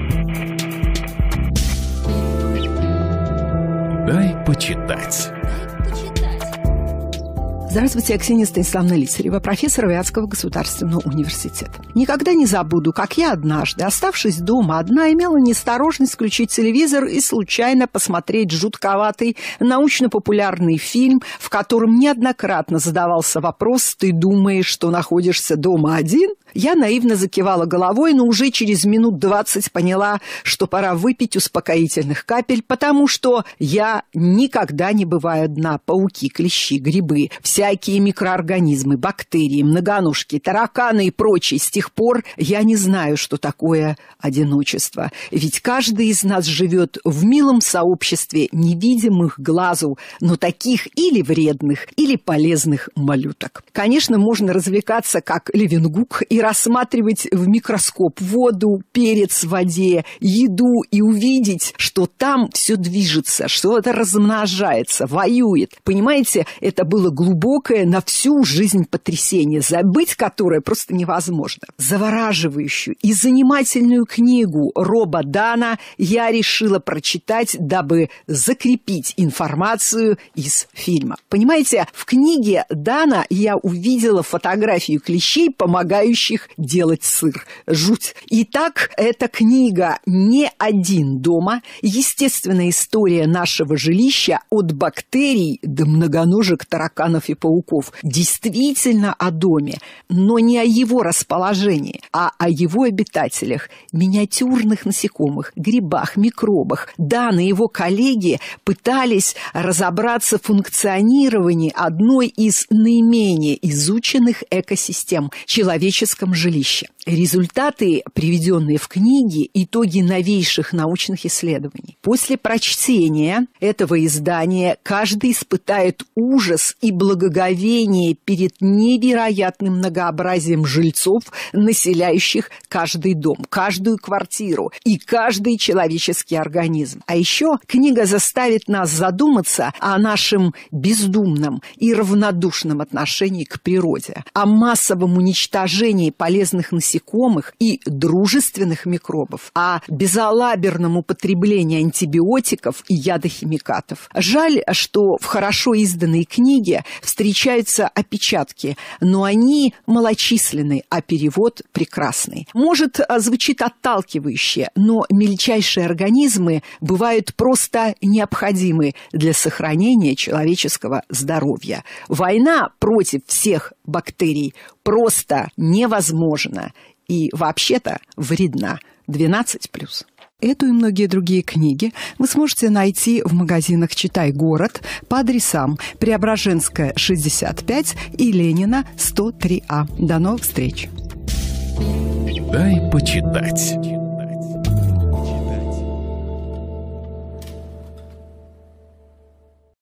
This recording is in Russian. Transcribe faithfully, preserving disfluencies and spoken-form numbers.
Дай почитать. Здравствуйте, я Ксения Станиславовна Лисарева, профессор Вятского государственного университета. Никогда не забуду, как я однажды, оставшись дома одна, имела неосторожность включить телевизор и случайно посмотреть жутковатый научно-популярный фильм, в котором неоднократно задавался вопрос: «Ты думаешь, что находишься дома один?» Я наивно закивала головой, но уже через минут двадцать поняла, что пора выпить успокоительных капель, потому что я никогда не бываю одна. Пауки, клещи, грибы, всякие микроорганизмы, бактерии, многоножки, тараканы и прочие. С тех пор я не знаю, что такое одиночество. Ведь каждый из нас живет в милом сообществе невидимых глазу, но таких или вредных, или полезных малюток. Конечно, можно развлекаться как Левенгук и рассматривать в микроскоп воду, перец в воде, еду и увидеть, что там все движется, что это размножается, воюет. Понимаете, это было глубокое на всю жизнь потрясение, забыть которое просто невозможно. Завораживающую и занимательную книгу Роба Дана я решила прочитать, дабы закрепить информацию из фильма. Понимаете, в книге Дана я увидела фотографию клещей, помогающих делать сыр. Жуть. Итак, эта книга «Не один дома». Естественная история нашего жилища от бактерий до многоножек, тараканов и пауков. Действительно о доме, но не о его расположении, а о его обитателях, миниатюрных насекомых, грибах, микробах. Дан и его коллеги пытались разобраться в функционировании одной из наименее изученных экосистем – человеческого жилища. Результаты, приведенные в книге, итоги новейших научных исследований. После прочтения этого издания каждый испытает ужас и благоговение перед невероятным многообразием жильцов, населяющих каждый дом, каждую квартиру и каждый человеческий организм. А еще книга заставит нас задуматься о нашем бездумном и равнодушном отношении к природе, о массовом уничтожении полезных насекомых и дружественных микробов, о безалаберном употреблении антибиотиков и ядохимикатов. Жаль, что в хорошо изданной книге встречаются опечатки, но они малочисленны, а перевод прекрасный. Может, звучит отталкивающе, но мельчайшие организмы бывают просто необходимы для сохранения человеческого здоровья. Война против всех бактерий просто невозможна и вообще-то вредна. двенадцать плюс. Эту и многие другие книги вы сможете найти в магазинах «Читай город» по адресам Преображенская, шестьдесят пять и Ленина, сто три А. До новых встреч! Дай почитать.